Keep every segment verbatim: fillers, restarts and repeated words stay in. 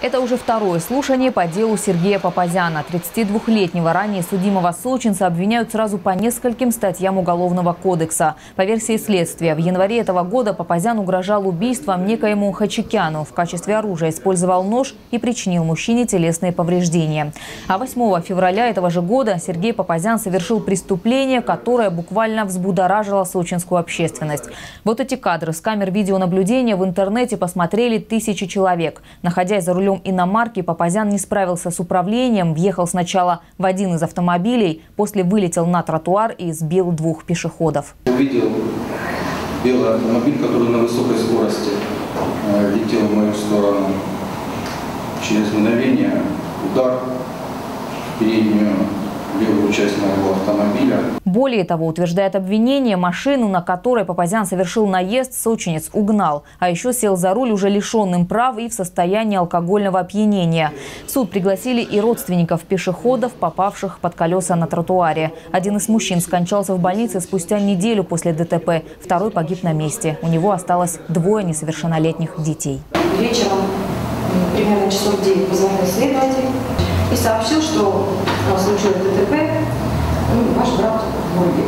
Это уже второе слушание по делу Сергея Папазяна. тридцатидвухлетнего ранее судимого сочинца обвиняют сразу по нескольким статьям Уголовного кодекса. По версии следствия, в январе этого года Папазян угрожал убийством некоему Хачикяну. В качестве оружия использовал нож и причинил мужчине телесные повреждения. А восьмого февраля этого же года Сергей Папазян совершил преступление, которое буквально взбудоражило сочинскую общественность. Вот эти кадры с камер видеонаблюдения в интернете посмотрели тысячи человек. Находясь за рулем иномарки, Папазян не справился с управлением, въехал сначала в один из автомобилей, после вылетел на тротуар и сбил двух пешеходов. Увидел белый автомобиль, который на высокой скорости летел в мою сторону. Через мгновение удар в переднюю левую часть моего автомобиля. Более того, утверждает обвинение, машину, на которой Папазян совершил наезд, сочинец угнал. А еще сел за руль уже лишенным прав и в состоянии алкогольного опьянения. В суд пригласили и родственников пешеходов, попавших под колеса на тротуаре. Один из мужчин скончался в больнице спустя неделю после ДТП. Второй погиб на месте. У него осталось двое несовершеннолетних детей. Вечером, примерно часов девять, позвонил следователь и сообщил, что случилось ДТП, ну, ваш брат в морге.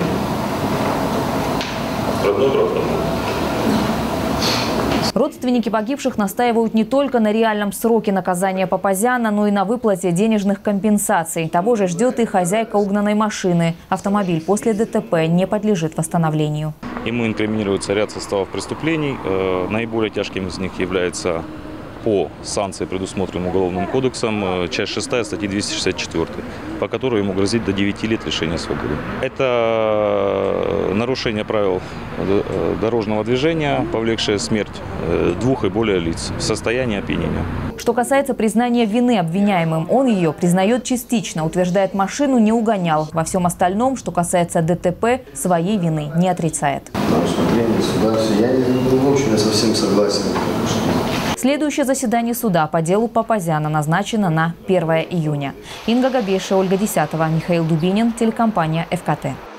Родной брат? Родственники погибших настаивают не только на реальном сроке наказания Папазяна, но и на выплате денежных компенсаций. Того же ждет и хозяйка угнанной машины. Автомобиль после ДТП не подлежит восстановлению. Ему инкриминируется ряд составов преступлений. Наиболее тяжким из них является по санкции, предусмотренным Уголовным кодексом, часть шестая статьи двести шестьдесят четыре, по которой ему грозит до девяти лет лишения свободы. Это нарушение правил дорожного движения, повлекшее смерть двух и более лиц в состоянии опьянения. Что касается признания вины обвиняемым, он ее признает частично, утверждает, машину не угонял. Во всем остальном, что касается ДТП, своей вины не отрицает. Я не очень совсем согласен. Следующее заседание суда по делу Папазяна назначено на первое июня. Инга Габеша, Ольга Десятова, Михаил Дубинин, телекомпания ФКТ.